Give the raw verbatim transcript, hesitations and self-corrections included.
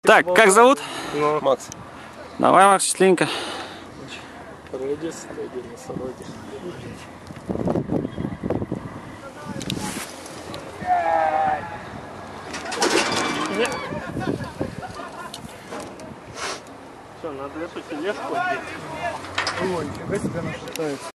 Так, как зовут? Ну, Макс. Давай, Макс, счастливенько. Реди, стеди, носороги. Все, надо эту тележку одеть. Ой, нифига себе она шатается.